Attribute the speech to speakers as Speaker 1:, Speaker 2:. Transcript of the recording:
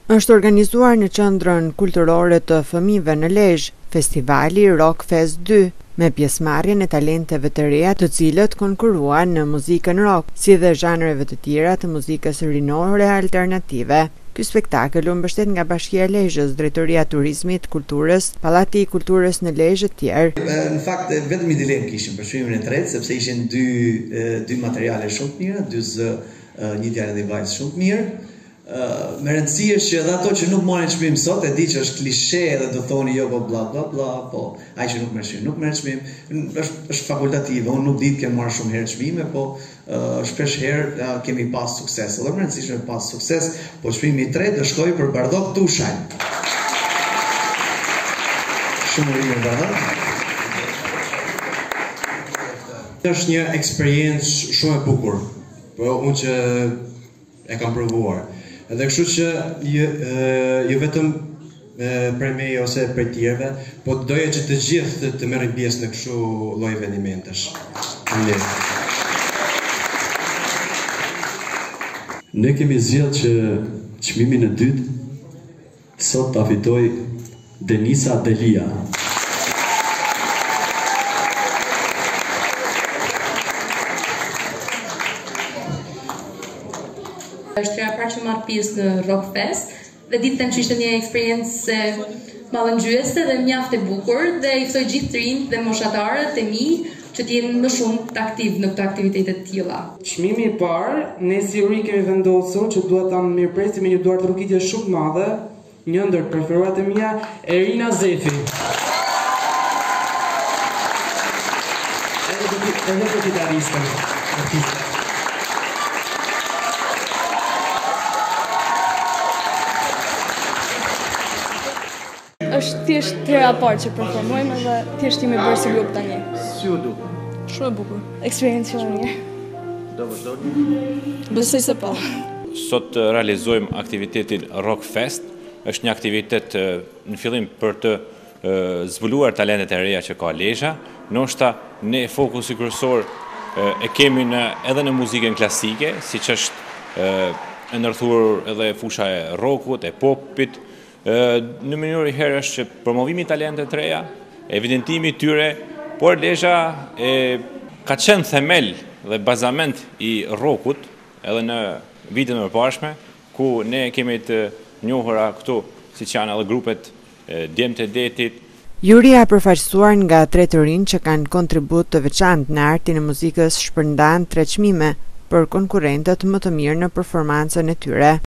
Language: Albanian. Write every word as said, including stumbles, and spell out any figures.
Speaker 1: Është organizuar në qendrën kulturore të fëmijëve në Lezhe, festivali Rock Fest dy, me pjesëmarrjen e talenteve të reja të cilët konkurruan në muzikën rock, si dhe zhanreve të tjera të muzikës rinore alternative. Ky spektakël u mbështet nga Bashkia e Lezhës, Drejtoria e Turizmit, Kulturës, Pallati i Kulturës në Lezhë të tjerë.
Speaker 2: Në fakt vetëm një dilemë kishim për çmimin e tretë, sepse ishin dy dy materiale shumë të mira, dy zë, një djalë dhe vajzë shumë të mirë. Uh, me rëndësi është që edhe ato që nuk marrin çmim sot, e di që është klishe edhe do thoni jo po bla bla bla, po ai që nuk merr çmim, nuk merr çmim, është është fakultative. Unë nuk di të kem marrë shumë herë çmime, po uh, shpesh herë uh, kemi pas sukses. Edhe më rëndësishme pas sukses, po çmimi i tretë do shkojë për Bardhok Tushaj. Shumë mirë Bardhok.
Speaker 3: Është një eksperiencë shumë e bukur, po unë që e kam provuar. Edhe kështu që jo, jo vetëm prej meje ose prej tjerëve, po doja që të gjithë të, të merrin pjesë në kështu lloj eventimentesh.
Speaker 4: Ne kemi zgjedhur që çmimin e dytë sot ta fitoj Denisa Delia.
Speaker 5: Është hera parë që marr pjesë në Rock Fest dhe di të them që ishte një eksperiencë mallëngjyese dhe mjaft e bukur dhe i ftoj gjithë të rinjt dhe moshatarët e mi që të jenë më shumë të aktiv në këto aktivitete të tilla.
Speaker 6: Çmimi i parë, ne si uri kemi vendosur që duhet ta mirëpresim me një duart rrugitje shumë të madhe, një ndër preferuarat e mia, Erina Zefi. Edhe do kitaristën.
Speaker 7: Është thjesht hera e parë që performojmë dhe thjesht jemi bërë si grup tani.
Speaker 8: Si u duk?
Speaker 7: Shumë e bukur. Eksperiencë shumë mirë.
Speaker 8: Do vazhdoni?
Speaker 7: Besoj se po.
Speaker 9: Sot realizojmë aktivitetin Rock Fest. Është një aktivitet në fillim për të zhvilluar talentet e reja që ka Lezhë. Ndoshta ne fokusi kryesor e kemi në, edhe në muzikën klasike, siç është e ndërthuar edhe fusha e rockut, e popit. Në mënyrë herë është që promovimi i talentet të reja, evidentimi i tyre, por Lezhë e ka qenë themel dhe bazament i rockut edhe në vitet më parshme, ku ne kemi të njohura këtu, siç janë edhe grupet Djemtë e Detit.
Speaker 1: Juria përfaqësuar nga tre të rinj që kanë kontribut të veçantë në artin e muzikës shpërndan tre çmime për konkurrentët më të mirë në performancën e tyre.